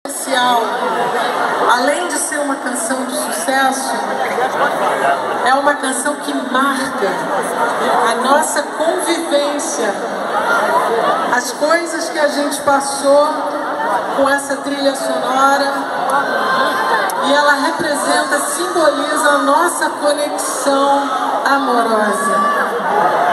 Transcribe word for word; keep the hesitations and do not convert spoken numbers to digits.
Especial, além de ser uma canção de sucesso, é uma canção que marca a nossa convivência, as coisas que a gente passou com essa trilha sonora, e ela representa, simboliza a nossa conexão amorosa.